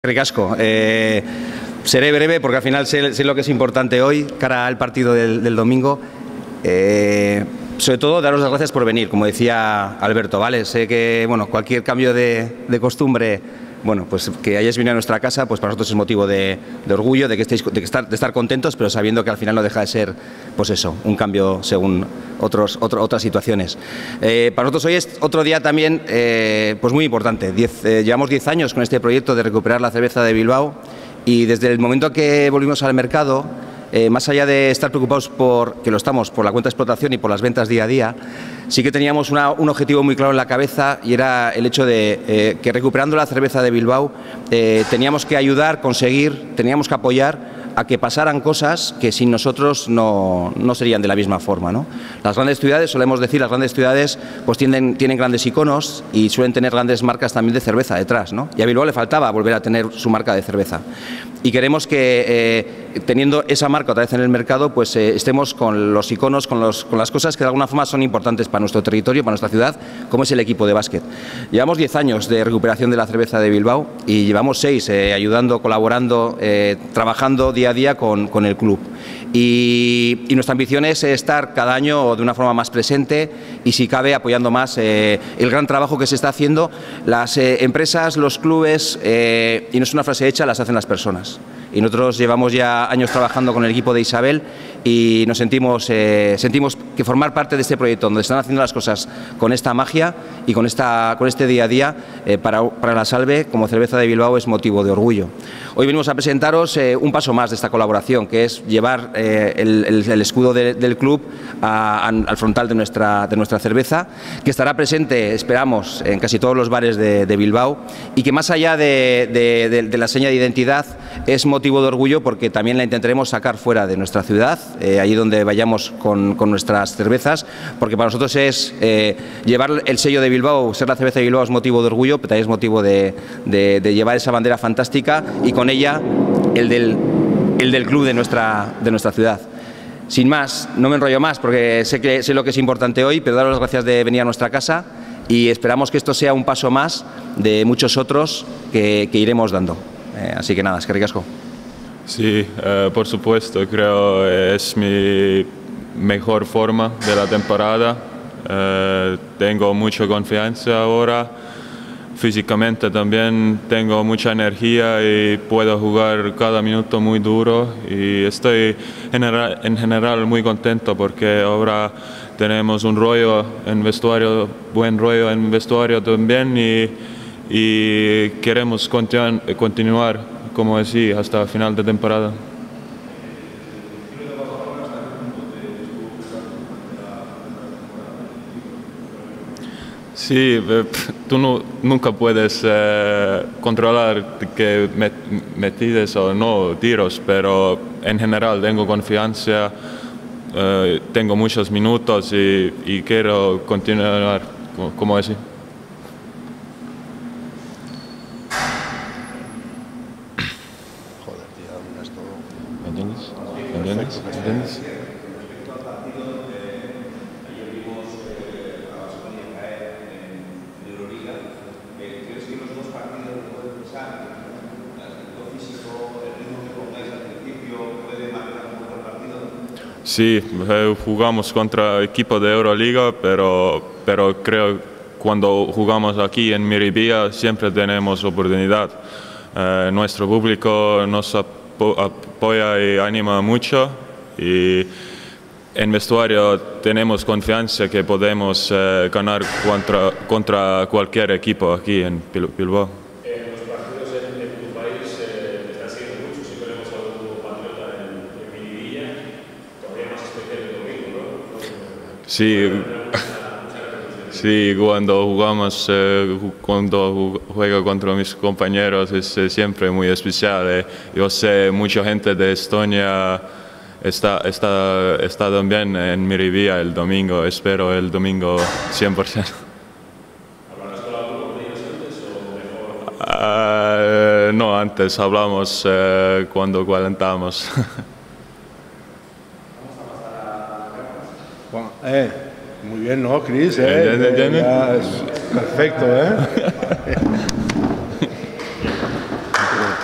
Ricasco. Seré breve porque al final sé lo que es importante hoy, cara al partido del domingo. Sobre todo, daros las gracias por venir, como decía Alberto, ¿vale? Sé que, bueno, cualquier cambio de costumbre, bueno, pues que hayáis venido a nuestra casa, pues para nosotros es motivo de orgullo, de estar contentos, pero sabiendo que al final no deja de ser, pues eso, un cambio según otras situaciones. Para nosotros hoy es otro día también, pues muy importante. Llevamos 10 años con este proyecto de recuperar la cerveza de Bilbao y desde el momento que volvimos al mercado, más allá de estar preocupados por la cuenta de explotación y por las ventas día a día, sí que teníamos un objetivo muy claro en la cabeza y era el hecho de que recuperando la cerveza de Bilbao teníamos que ayudar, teníamos que apoyar a que pasaran cosas que sin nosotros no serían de la misma forma, ¿no? Las grandes ciudades, solemos decir, las grandes ciudades pues tienen grandes iconos y suelen tener grandes marcas también de cerveza detrás, ¿no? Y a Bilbao le faltaba volver a tener su marca de cerveza. Y queremos que, teniendo esa marca otra vez en el mercado, pues estemos con los iconos, con las cosas que de alguna forma son importantes para nuestro territorio, para nuestra ciudad, como es el equipo de básquet. Llevamos 10 años de recuperación de la cerveza de Bilbao y llevamos 6 ayudando, colaborando, trabajando día a día con el club. Y nuestra ambición es estar cada año de una forma más presente y, si cabe, apoyando más el gran trabajo que se está haciendo. Las empresas, los clubes, y no es una frase hecha, las hacen las personas. Y nosotros llevamos ya años trabajando con el equipo de Isabel y nos sentimos que formar parte de este proyecto donde están haciendo las cosas con esta magia y con este día a día para la Salve como cerveza de Bilbao es motivo de orgullo. Hoy venimos a presentaros un paso más de esta colaboración, que es llevar el escudo del club al frontal de nuestra cerveza, que estará presente, esperamos, en casi todos los bares de Bilbao y que, más allá de la seña de identidad, es motivo de orgullo porque también la intentaremos sacar fuera de nuestra ciudad, allí donde vayamos con nuestras cervezas, porque para nosotros es llevar el sello de Bilbao, ser la cerveza de Bilbao es motivo de orgullo, pero también es motivo de llevar esa bandera fantástica y con ella el del club de nuestra ciudad. Sin más, no me enrollo más porque sé lo que es importante hoy, pero daros las gracias de venir a nuestra casa y esperamos que esto sea un paso más de muchos otros que iremos dando. Así que nada, es que ricasco. Sí, por supuesto, creo es mi mejor forma de la temporada. Tengo mucha confianza ahora. Físicamente también tengo mucha energía y puedo jugar cada minuto muy duro y estoy en general muy contento porque ahora tenemos un rollo en vestuario, buen rollo en vestuario también y queremos continuar como así hasta el final de temporada. Sí, tú nunca puedes controlar que metes o no tiros, pero en general tengo confianza, tengo muchos minutos y quiero continuar como así. Joder, tío, esto... ¿Me entiendes? Sí, jugamos contra equipo de Euroliga, pero creo que cuando jugamos aquí en Miribilla siempre tenemos oportunidad. Nuestro público nos apoya y anima mucho y en vestuario tenemos confianza que podemos ganar contra cualquier equipo aquí en Bilbao. Sí, cuando jugamos, cuando juego contra mis compañeros es siempre muy especial. Yo sé mucha gente de Estonia está también en Miribilla el domingo, espero el domingo 100%. ¿Hablarás con alguno de ellos antes o mejor? No, antes hablamos cuando calentamos. Muy bien, ¿no, Chris? Ya es perfecto, ¿eh?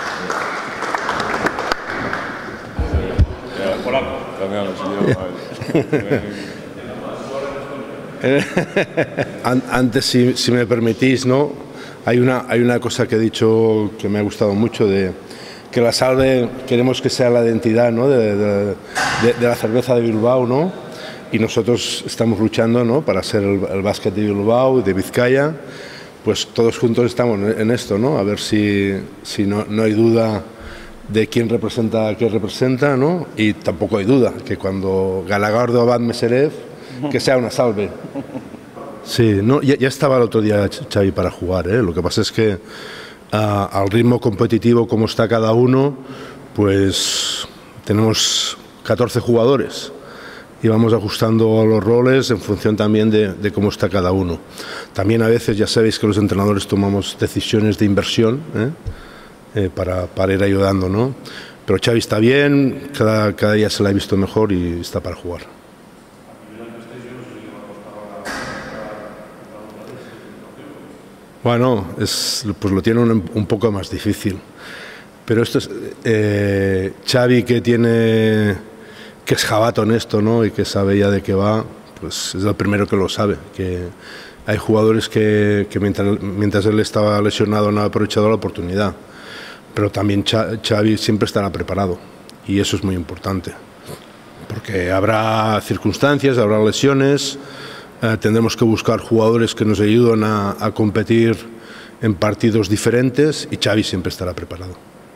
Antes, si me permitís, ¿no? Hay una cosa que he dicho que me ha gustado mucho, de que la Salve queremos que sea la identidad, ¿no? de la cerveza de Bilbao, ¿no? Y nosotros estamos luchando, ¿no? Para ser el básquet de Bilbao y de Vizcaya. Pues todos juntos estamos en esto, ¿no? A ver si no hay duda de quién representa a qué representa, ¿no? Y tampoco hay duda que cuando Galagardo Abad Meserev, que sea una Salve. Sí, no, ya estaba el otro día Xavi para jugar, ¿eh? Lo que pasa es que al ritmo competitivo como está cada uno, pues tenemos 14 jugadores y vamos ajustando los roles en función también de cómo está cada uno. También a veces ya sabéis que los entrenadores tomamos decisiones de inversión, para ir ayudando, ¿no? Pero Xavi está bien, cada día se la ha visto mejor y está para jugar. Bueno, pues lo tiene un poco más difícil. Pero esto es Xavi, que es jabato en esto, ¿no? Y que sabe ya de qué va, pues es el primero que lo sabe. Que hay jugadores que mientras él estaba lesionado no ha aprovechado la oportunidad. Pero también Xavi siempre estará preparado y eso es muy importante. Porque habrá circunstancias, habrá lesiones. Tendremos que buscar jugadores que nos ayuden a competir en partidos diferentes y Xavi siempre estará preparado.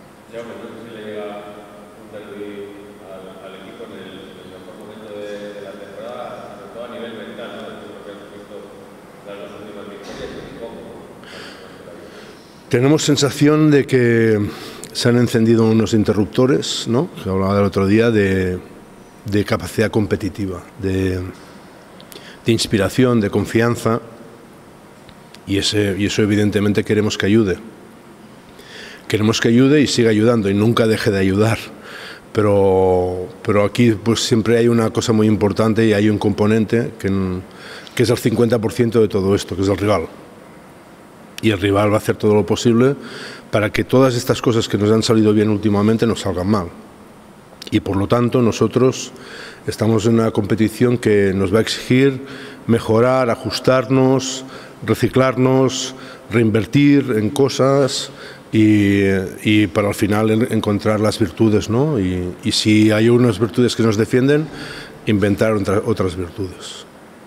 Tenemos sensación de que se han encendido unos interruptores, ¿no? Que hablaba del otro día de capacidad competitiva, de inspiración, de confianza, y eso evidentemente queremos que ayude. Queremos que ayude y siga ayudando y nunca deje de ayudar. Pero aquí pues siempre hay una cosa muy importante y hay un componente que es el 50% de todo esto, que es el rival. Y el rival va a hacer todo lo posible para que todas estas cosas que nos han salido bien últimamente nos salgan mal. Y por lo tanto nosotros estamos en una competición que nos va a exigir mejorar, ajustarnos, reciclarnos, reinvertir en cosas y para al final encontrar las virtudes, ¿no? Y si hay unas virtudes que nos defienden, inventar otras virtudes.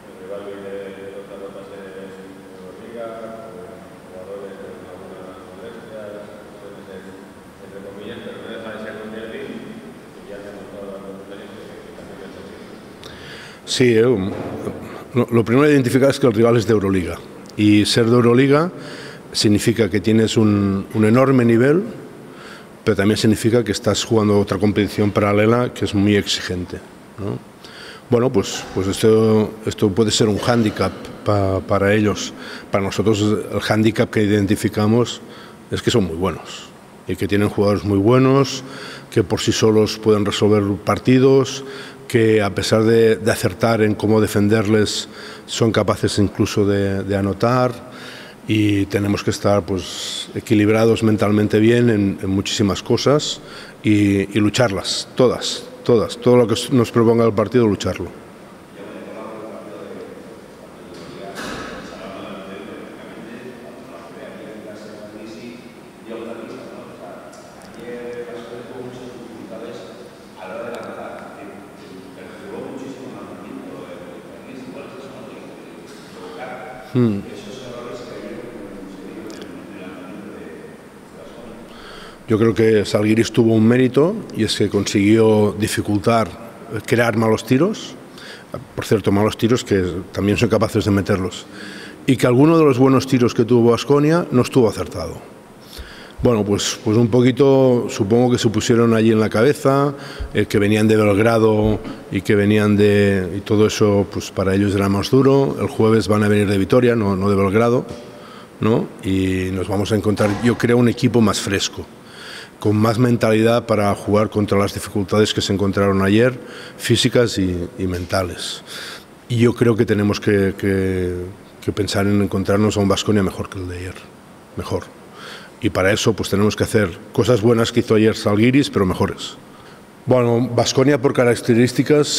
Sí, lo primero a identificar es que el rival es de Euroliga y ser de Euroliga significa que tienes un enorme nivel, pero también significa que estás jugando otra competición paralela que es muy exigente, ¿no? Bueno, pues esto puede ser un hándicap para ellos. Para nosotros el hándicap que identificamos es que son muy buenos y que tienen jugadores muy buenos, que por sí solos pueden resolver partidos, que a pesar de acertar en cómo defenderles, son capaces incluso de anotar, y tenemos que estar pues equilibrados mentalmente bien en muchísimas cosas y lucharlas, todas, todo lo que nos proponga el partido, lucharlo. Yo creo que Žalgiris tuvo un mérito y es que consiguió crear malos tiros, por cierto, malos tiros que también son capaces de meterlos, y que alguno de los buenos tiros que tuvo Baskonia no estuvo acertado. Bueno, pues un poquito supongo que se pusieron allí en la cabeza, que venían de Belgrado y que venían y todo eso pues para ellos era más duro. El jueves van a venir de Vitoria, no de Belgrado, ¿no? Y nos vamos a encontrar, yo creo, un equipo más fresco, con más mentalidad para jugar contra las dificultades que se encontraron ayer, físicas y mentales. Y yo creo que tenemos que pensar en encontrarnos a un Baskonia mejor que el de ayer, mejor. Y para eso pues tenemos que hacer cosas buenas que hizo ayer Žalgiris, pero mejores. Bueno, Baskonia por características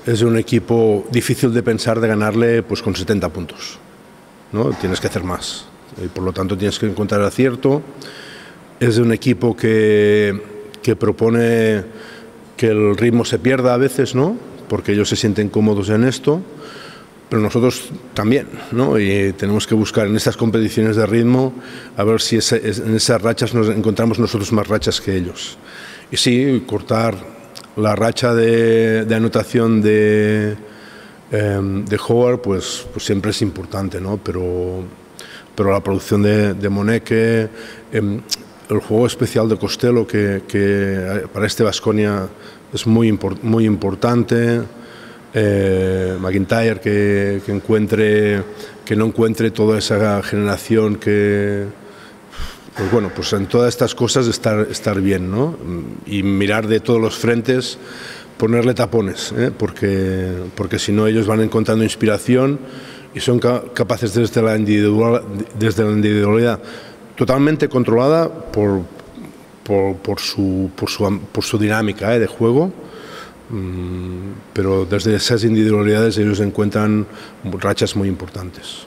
es un equipo difícil de pensar de ganarle pues con 70 puntos, ¿no? Tienes que hacer más y por lo tanto tienes que encontrar acierto. Es un equipo que propone que el ritmo se pierda a veces, ¿no? Porque ellos se sienten cómodos en esto, pero nosotros también, ¿no? Y tenemos que buscar en estas competiciones de ritmo a ver si en esas rachas nos encontramos nosotros más rachas que ellos. Y sí, cortar la racha de anotación de Howard pues siempre es importante, ¿no? Pero la producción de Moneke, el juego especial de Costello que para este Baskonia es muy importante. McIntyre que no encuentre toda esa generación pues bueno, pues en todas estas cosas estar bien, ¿no? Y mirar de todos los frentes, ponerle tapones, porque si no ellos van encontrando inspiración y son capaces desde la individualidad totalmente controlada por su dinámica de juego, pero desde esas individualidades ellos encuentran rachas muy importantes.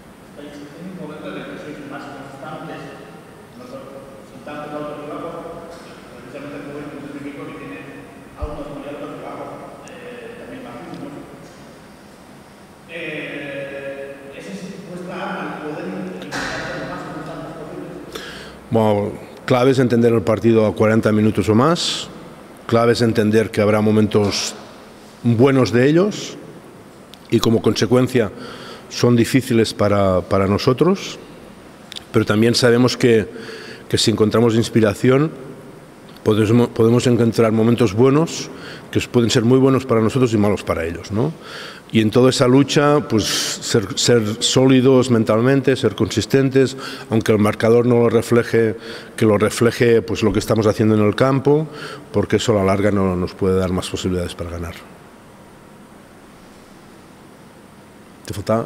Bueno, clave es entender el partido a 40 minutos o más, clave es entender que habrá momentos buenos de ellos y como consecuencia son difíciles para nosotros, pero también sabemos que si encontramos inspiración podemos encontrar momentos buenos que pueden ser muy buenos para nosotros y malos para ellos, ¿no? Y en toda esa lucha, pues ser sólidos mentalmente, ser consistentes, aunque el marcador no lo refleje, que lo refleje pues lo que estamos haciendo en el campo, porque eso a la larga no nos puede dar más posibilidades para ganar. ¿Te falta?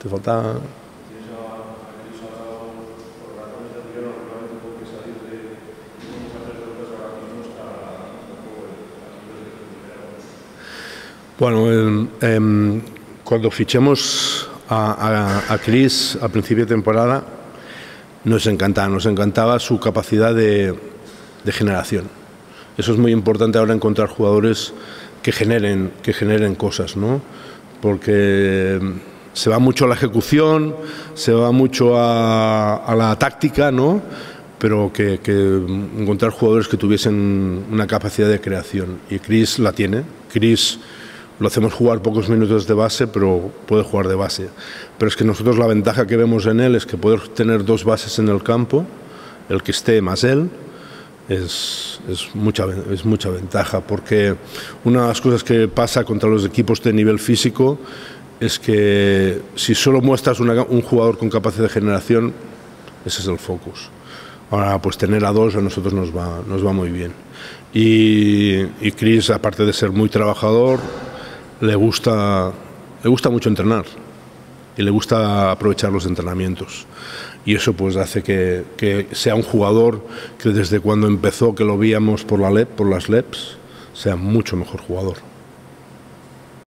Bueno, cuando fichemos a Chris a principio de temporada nos encantaba su capacidad de generación. Eso es muy importante ahora, encontrar jugadores que generen cosas, ¿no? Porque se va mucho a la ejecución, se va mucho a la táctica, ¿no? Pero que encontrar jugadores que tuviesen una capacidad de creación, y Chris la tiene. Chris lo hacemos jugar pocos minutos de base, pero puede jugar de base. Pero es que nosotros la ventaja que vemos en él es que poder tener dos bases en el campo, el que esté más él, es mucha ventaja, porque una de las cosas que pasa contra los equipos de nivel físico es que si solo muestras un jugador con capacidad de generación, ese es el focus. Ahora, pues tener a dos a nosotros nos va muy bien. Y Chris, aparte de ser muy trabajador, le gusta mucho entrenar y le gusta aprovechar los entrenamientos, y eso pues hace que sea un jugador que desde cuando empezó, que lo veíamos por las LEPs, sea mucho mejor jugador.